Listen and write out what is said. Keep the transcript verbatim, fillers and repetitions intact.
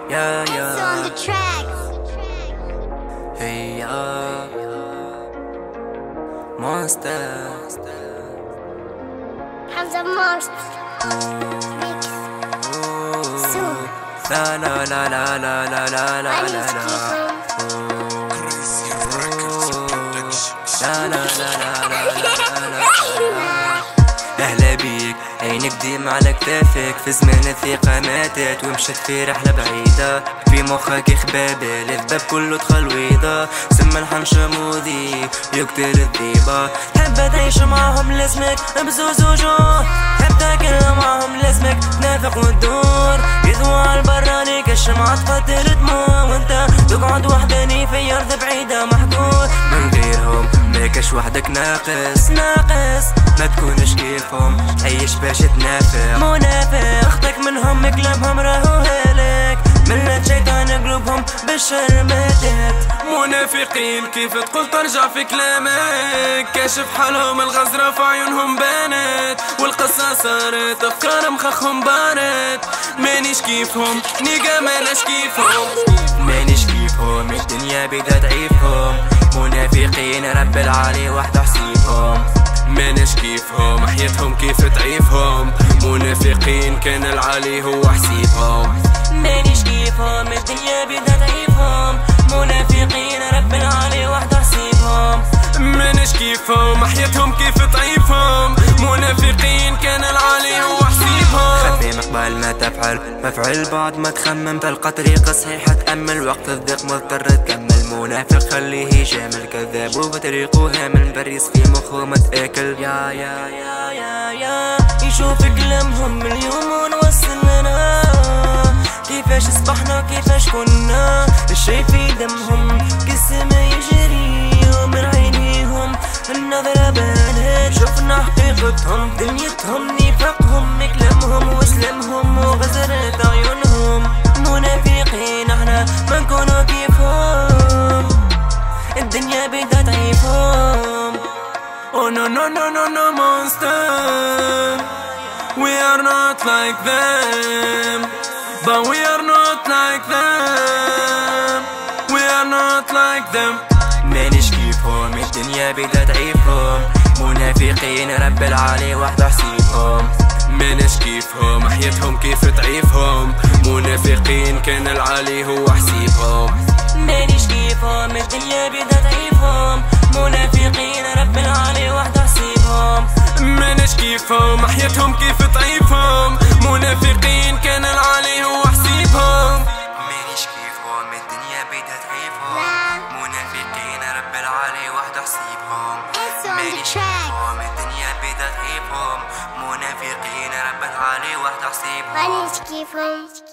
Yeah, yeah. It's on the track. Hey, yeah. Monster. Hamza Monster. Mix. Soon. La la la la la la la la I la need to keep la. him. Crazy Records Production. لا لا لا لا لا لا لا. أهلا بيك، عينك ديما على كتافك، في زمان الثقة ماتت ومشت في رحلة بعيدة، في مخك خبابة الذباب كله دخل ويضة، سما الحنشة موذي يقتل الذيبة، حابة تعيش معهم لازمك بزوز وجوه، حابة تاكل معهم لازمك تنافق وتدور، يضوى عالبراني كالشمعة تفضل دموع، وانت تقعد وحداني في أرض بعيدة محكور، من غيرهم ماكش وحدك ناقص ناقص، ما تكونش كيفهم عيش باش تنافق، منافق اختك منهم كلامهم راهو هالك، ملة شيطان قلوبهم بالشر ماتت، منافقين كيف تقول ترجع في كلامك، كاشف حالهم الغزرة في عيونهم بانت، والقصة صارت افكار مخخهم بارت، مانيش كيفهم نيجا ماناش كيفهم، مانيش كيفهم الدنيا بدا تعيفهم، منافقين رب العالي وحده حسيبهم، ماناش كيفهم حياتهم كيف تعيفهم، منافقين كان العالي هو حسيبهم، مانيش كيفهم الدنيا بدا تعيفهم، منافقين رب العالي وحده حسيبهم، ماناش كيفهم حياتهم كيف تعيفهم، منافقين كان العالي هو حسيبهم، خفي مقبل ما تفعل مفعل بعد ما تخمم تلقى طريقة صحيحة تأمل، وقت الضيق مضطر تكمل، منافق خليه يجامل كذاب وبطريقه هامل مبريس في مخه ما تاكل، يا يا يا يا يا يشوف كلامهم اليوم ونوصل لنا كيفاش صبحنا كيفاش كنا، الشي في دمهم كالسما يجري ومن عينيهم النظرة بانت، شفنا حقيقتهم دنيتهم نفاقهم كلامهم وسلامهم وغزرت عيونهم، منافقين احنا ما نكونوا كيفهم، الدنيا بدا تعيفهم. Oh no no no no no monster, we are not like them, but we are not like them, we are not like them. مانيش كيفهم الدنيا بدا تعيفهم، منافقين رب العالي وحده حسيبهم، ماناش كيفهم حياتهم كيف تعيفهم، منافقين كان العالي هو حسيبهم، مانيش كيفهم الدنيا بدا تعيفهم، منافقين رب العالي وحده حسيبهم، ماناش كيفهم حياتهم كيف تعيفهم، منافقين كان العالي هو حسيبهم، مانيش كيفهم الدنيا بدا تعيفهم، منافقين رب العالي وحده حسيبهم، It's on the مانيش track. كيفهم الدنيا بدا تعيفهم، منافقين رب العالي وحده حسيبهم. I need to keep him.